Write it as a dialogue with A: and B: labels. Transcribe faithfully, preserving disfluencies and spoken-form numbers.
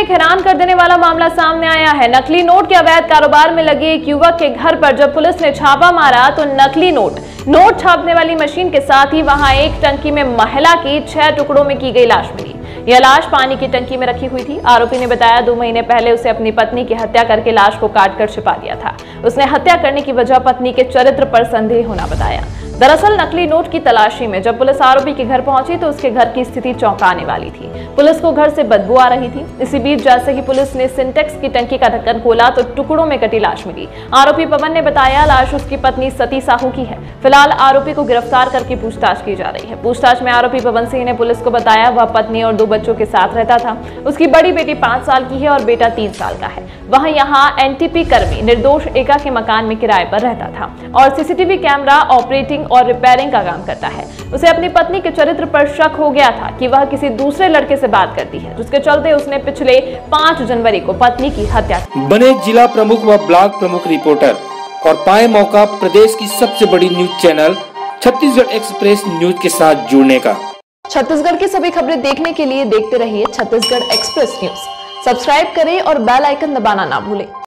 A: एक हैरान कर देने वाला मामला सामने आया है। नकली नोट के अवैध कारोबार में लगे एक युवक के घर पर जब पुलिस ने छापा मारा तो नकली नोट नोट छापने वाली मशीन के साथ ही वहां एक टंकी में महिला की छह टुकड़ों में की गई लाश मिली। यह लाश पानी की टंकी में रखी हुई थी। आरोपी ने बताया दो महीने पहले उसे अपनी पत्नी की हत्या करके लाश को काटकर छिपा दिया था। उसने हत्या करने की वजह पत्नी के चरित्र पर संदेह होना बताया। दरअसल नकली नोट की तलाशी में जब पुलिस आरोपी के घर पहुंची तो उसके घर की स्थिति चौंकाने वाली थी। पुलिस को घर से बदबू आ रही थी। इसी बीच जैसे ही पुलिस ने सिंटेक्स की टंकी का ढक्कन खोला तो टुकड़ों में कटी लाश मिली। आरोपी पवन ने बताया लाश उसकी पत्नी सती साहू की है। फिलहाल आरोपी को गिरफ्तार करके पूछताछ की जा रही है। पूछताछ में आरोपी पवन सिंह ने पुलिस को बताया वह पत्नी और दो बच्चों के साथ रहता था। उसकी बड़ी बेटी पांच साल की है और बेटा तीन साल का है। वह यहाँ एनटीपी कर्मी निर्दोष एका के मकान में किराए पर रहता था और सीसीटीवी कैमरा ऑपरेटिंग और रिपेयरिंग का काम करता है। उसे अपनी पत्नी के चरित्र पर शक हो गया था कि वह किसी दूसरे लड़के से बात करती है, जिसके चलते उसने पिछले पाँच जनवरी को पत्नी की हत्या की।
B: बने जिला प्रमुख व ब्लॉक प्रमुख रिपोर्टर और पाए मौका प्रदेश की सबसे बड़ी news channel Chhattisgarh express news के साथ जुड़ने का।
A: छत्तीसगढ़ की सभी खबरें देखने के लिए देखते रहिए छत्तीसगढ़ एक्सप्रेस न्यूज। सब्सक्राइब करें और बेल आइकन दबाना ना भूलें।